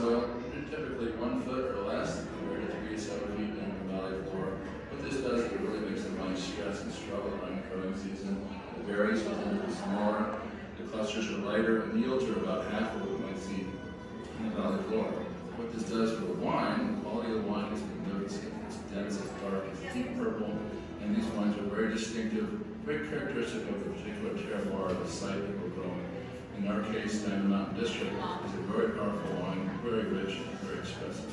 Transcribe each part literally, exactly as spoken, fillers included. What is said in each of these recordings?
soil, typically one foot or less, compared to three to seven feet in the valley floor. What this does is it really makes the vine stress and struggle during growing season. The berries are typically smaller, the clusters are lighter, and the yields are about half of what we might see in the valley floor. What this does for the wine, the quality of the wine is noticed. It's dense, it's dark, it's deep purple, and these wines are very distinctive, very characteristic of the particular terroir of the site that we're growing. In our case, Diamond Mountain District is a very powerful wine, very rich, and very expressive.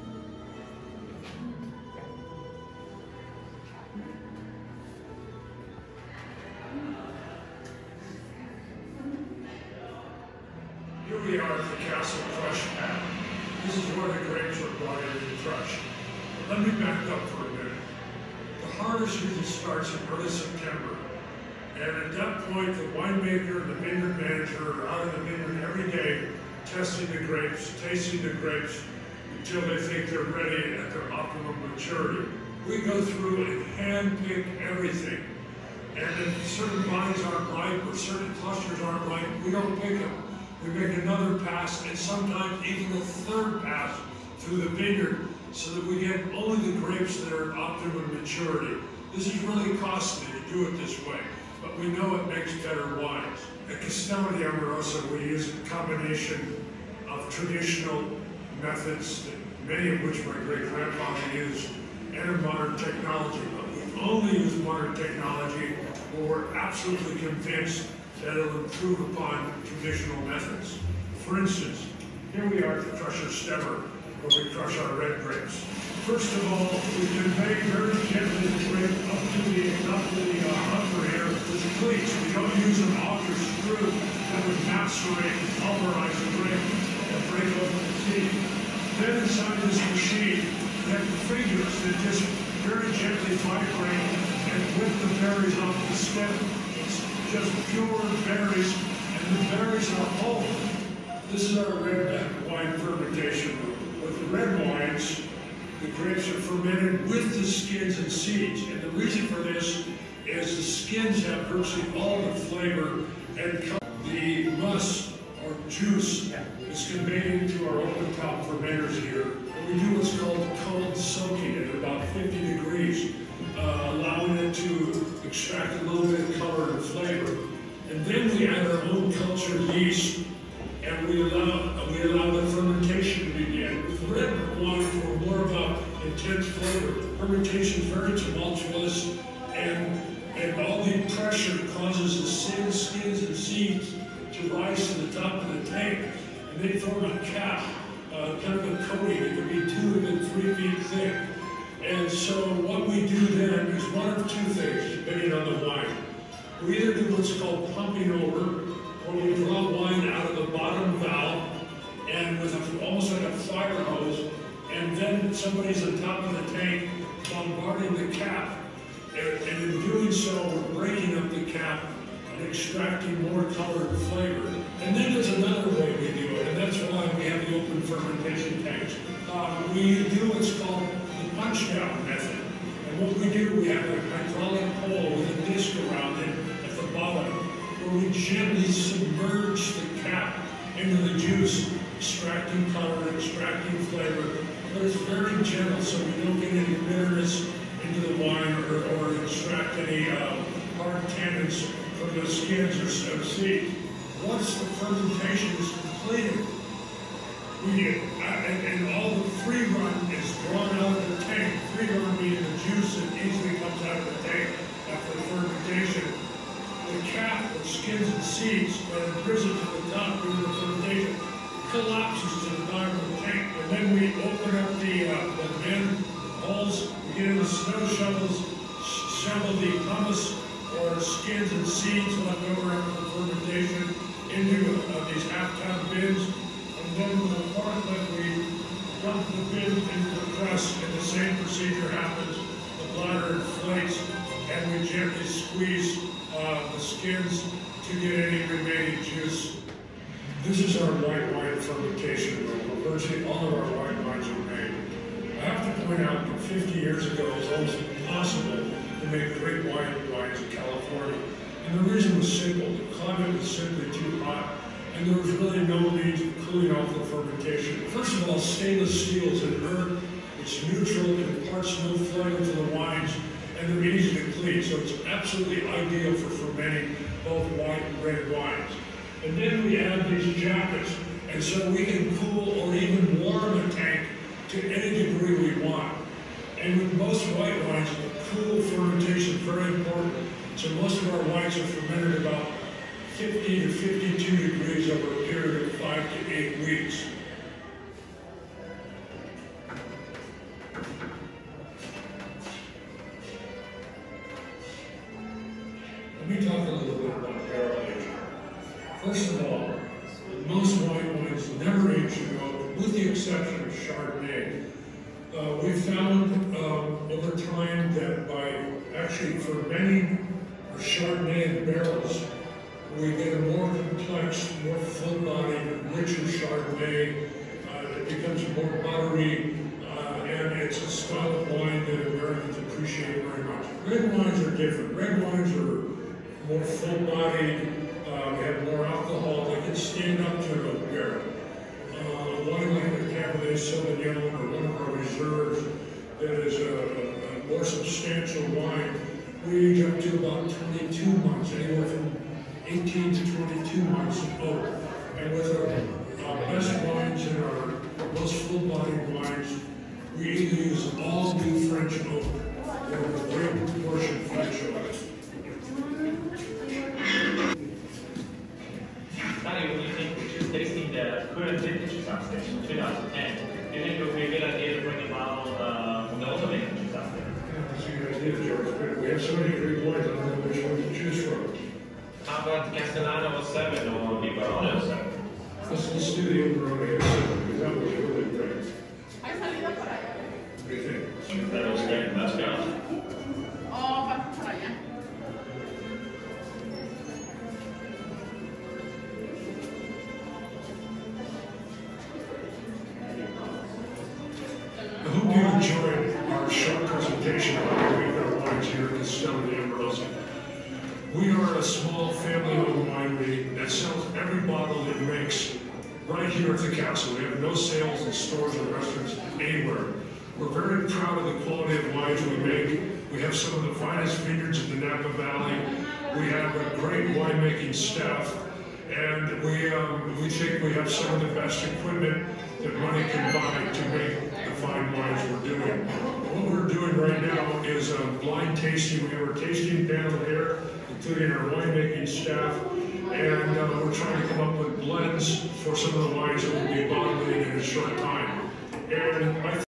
Here we are at the Castle Crush Pad. This is where the grapes are brought in and crushed. Let me back up for a minute. The harvest usually starts in early September. And at that point, the winemaker and the vineyard manager are out in the vineyard every day, testing the grapes, tasting the grapes, until they think they're ready at their optimum maturity. We go through and hand-pick everything. And if certain vines aren't ripe or certain clusters aren't ripe, we don't pick them. We make another pass, and sometimes even a third pass through the vineyard, so that we get only the grapes that are at optimum maturity. This is really costly to do it this way, but we know it makes better wines. At Castello di Amoroso, we use a combination of traditional methods, many of which my great-grandfather used, and a modern technology. But we only use modern technology where we're absolutely convinced that it'll improve upon traditional methods. For instance, here we are at the crusher stemmer, where we crush our red grapes. First of all, we convey very gently the grape up to the, up to the uh, upper here with cleats. We don't use an auger screw that would macerate and pulverize the grape and break open the teeth. Then inside this machine, we have fingers that just very gently vibrate and whip the berries off the stem. It's just pure berries, and the berries are whole. This is our red wine fermentation room. With the red wines, the grapes are fermented with the skins and seeds. And the reason for this is the skins have virtually all the flavor, and the must or juice is conveyed into our open top fermenters here. And we do what's called cold soaking at about fifty degrees, uh, allowing it to extract a little bit of color and flavor. And then we add our own cultured yeast, and we allow, we allow the fermentation to begin. With red wine, for more about intense flavor, fermentation is very tumultuous, and, and all the pressure causes the same skins and seeds to rise to the top of the tank, and they form a cap, uh, kind of a coating. It can be two and then three feet thick. And so what we do then is one of two things, depending on the wine. We either do what's called pumping over, where we draw wine out of the bottom valve, and with a, almost like a fire hose, and then somebody's on top of the tank bombarding the cap. And, and in doing so, we're breaking up the cap and extracting more color and flavor. And then there's another way we do it, and that's why we have the open fermentation tanks. Uh, we do what's called the punch-down method. And what we do, we have a hydraulic pole with a disc around it at the bottom, where we gently submerge the cap into the juice, extracting color, extracting flavor. But it's very gentle, so we don't get any bitterness into the wine or, or extract any uh, hard tannins from the skins or seeds. Once the fermentation is completed, we get, uh, and, and all the free run is drawn out of the tank. Free run being the juice that easily comes out of the tank after the fermentation. The cap with skins and seeds that are imprisoned to the top during the fermentation collapses to the bottom of the tank. And then we open up the, uh, the bin holes, we get in the snow shovels, shovel the pumice or skins and seeds left over after the fermentation into uh, these half-ton bins. And then with a forklift, we dump the bin into the press, and the same procedure happens. The bladder inflates, and we gently squeeze uh, the skins to get any remaining juice. This is our white wine fermentation room, where virtually all of our white wines are made. I have to point out that fifty years ago it was almost impossible to make great white wines in California. And the reason was simple. The climate was simply too hot, and there was really no means of cooling off the fermentation. First of all, stainless steel is inert, it's neutral, it imparts no flavor to the wines, and they're easy to clean, so it's absolutely ideal for fermenting both white and red wines. And then we add these jackets, and so we can cool or even warm the tank to any degree we want. And with most white wines, cool fermentation is very important. So most of our wines are fermented about fifty to fifty-two degrees over a period of five to eight weeks. Let me talk a little bit about barrel aging. First of all, most white wines never age in oak, with the exception of Chardonnay. Uh, we found um, over time that by actually fermenting our Chardonnay in barrels, we get a more complex, more full-bodied, richer Chardonnay. Uh, it becomes more buttery, uh, and it's a style of wine that Americans appreciate very much. Red wines are different. Red wines are more full-bodied, uh, they have more alcohol, they can stand up to an oak barrel. Uh, wine like the Cabernet Sauvignon or one of our reserves that is a, a, a more substantial wine, we age up to about twenty-two months, anywhere from eighteen to twenty-two months of oak. And with our, our best wines and our most full-bodied wines, we either use all new French oak or a great proportion French oak. Danny, when you think, which is tasting the current vintages out there, two thousand ten, do you think it would be a good idea to bring a bottle uh, from the older vintages out there? Yeah, that's a good idea, George. We have so many great wines, I don't know which one to choose from. How about the Castellano seven or the Barolo seven? Let's, let's do the Barolo seven, because that was really great. ¿Hay salida por allá? What do you think? That was great. Let's go. Oh, vamos para allá. I hope you enjoyed our short presentation on how we make our wines here at Castello d'Abruzzo. We are a small family-owned winery that sells every bottle it makes right here at the castle. We have no sales in stores or restaurants anywhere. We're very proud of the quality of wines we make. We have some of the finest vineyards in the Napa Valley. We have a great winemaking staff, and we um, we think we have some of the best equipment that money can buy to make the fine wines we're doing. What we're doing right now is a blind tasting. We have our tasting panel here, including our winemaking staff, and uh, we're trying to come up with blends for some of the wines that we'll be bottling in a short time. And I